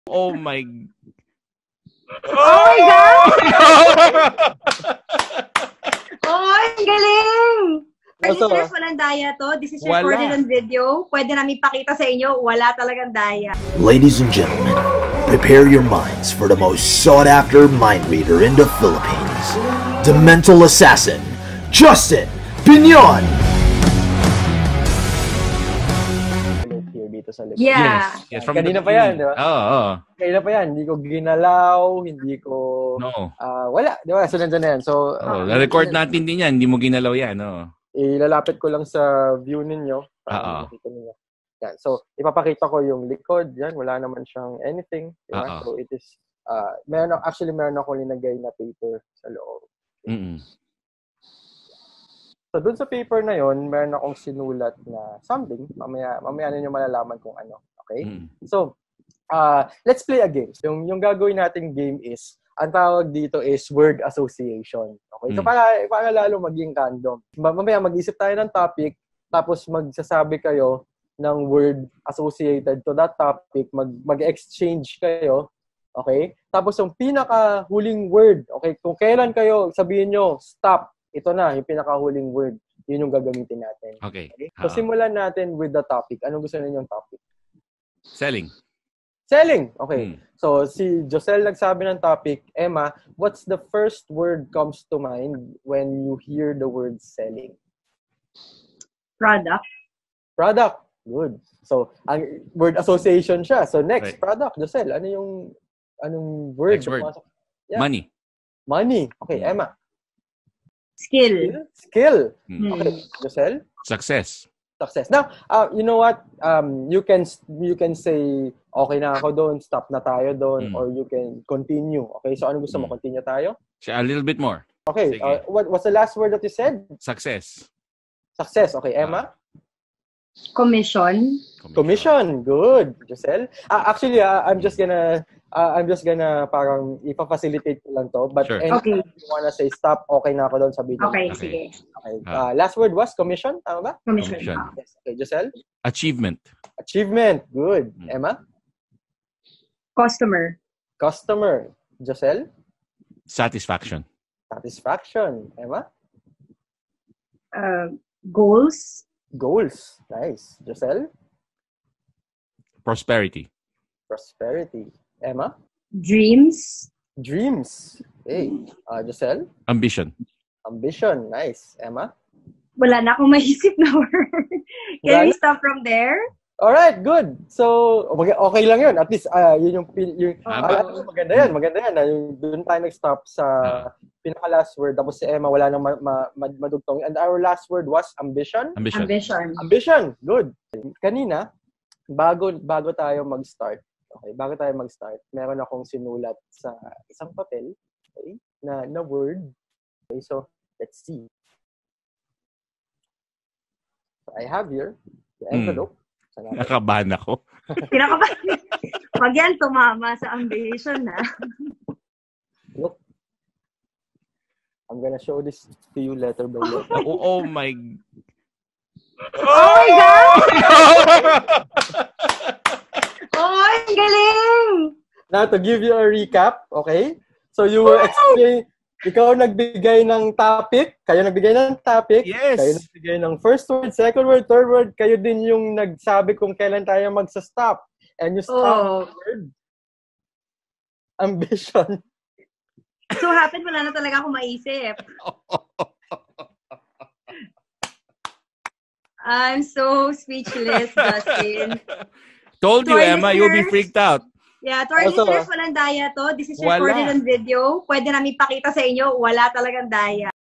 Oh my... Oh my God! Oh, ang galing! Listeners, walang daya to. This is recorded on video. Pwede namin pakita sa inyo, wala talagang daya. Ladies and gentlemen, prepare your minds for the most sought-after mind reader in the Philippines, the mental assassin, Justin Piñon! Yeah. Yes, kanina pa yan, di ba? Oo. Kanina pa yan, hindi ko ginalaw, hindi ko... No. Wala, di ba? So, nandun na yan. So, na-record natin din yan, hindi mo ginalaw yan, no? Ilalapit ko lang sa view ninyo. Makita ninyo. Yan. So, ipapakita ko yung likod. Yan, wala naman siyang anything. Diba? So, it is... meron ako linagay na paper sa loob. Mm-mm. So, dun sa paper na yon, meron akong sinulat na something. Mamaya ninyo malalaman kung ano. Okay? So, let's play a game. Yung gagawin nating game is, ang tawag dito is word association. Okay? So, para lalo maging random. Mamaya mag-isip tayo ng topic, tapos magsasabi kayo ng word associated to that topic, mag-exchange kayo. Okay? Tapos, yung pinaka-huling word, okay? Kung kailan kayo, sabihin nyo, stop. Ito na, yung pinakahuling word. Yun yung gagamitin natin. Okay. So, simulan natin with the topic. Anong gusto ninyong topic? Selling. Selling! Okay. So, si Josel nagsabi ng topic. Emma, what's the first word comes to mind when you hear the word selling? Product. Product. Good. So, ang word association siya. So, next, right. Product. Josel, anong word? Next word. Yeah. Money. Money. Okay, Emma. Skill. Okay, Josel? Success. Now, you know what? You can say, okay na ako doon, stop na tayo doon, or you can continue. Okay, so ano gusto mo? Continue tayo? A little bit more. Okay, what's the last word that you said? Success. Okay, Emma? Commission. Good, Josel. Actually, I'm just gonna parang ipa-facilitate ko lang to. But sure. Okay. If you wanna say stop, okay na ako doon, sabihin. Okay, sige. Okay. Last word was commission, tama ba? Commission. Yes. Okay, Josel? Achievement. Good. Emma? Customer. Josel? Satisfaction. Emma? Goals. Nice. Josel? Prosperity. Emma? Dreams. Hey. Josel? Ambition. Nice. Emma? Wala na akong maisip na word. Can we stop from there? Alright, good. So, okay lang yun. At least, yun maganda yan. Yung doon tayo nag-stop sa pinaka-last word. Tapos si Emma, wala nang madugtong. And our last word was ambition? Ambition. Good. Kanina, bago tayo mag-start, meron akong sinulat sa isang papel, okay, na word. Okay, so, let's see. So, I have here the envelope. Nakabahan ako. Pag yan, tumama sa ambition, ha? Look. I'm gonna show this to you letter by letter. Oh my... Oh my God! Oh, ang galing! Now, to give you a recap, okay? So, you were explaining... Ikaw nagbigay ng topic. Kayo nagbigay ng topic. Yes. Kayo nagbigay ng first word, second word, third word. Kayo din yung nagsabi kung kailan tayo magsa-stop. And you stop the word. Ambition. So happen, wala na talaga akong maisip. I'm so speechless, Justin. Told you, Emma, you'll be freaked out. Yeah, to our listeners, walang daya to. This is recorded on video. Pwede namin pakita sa inyo, wala talagang daya.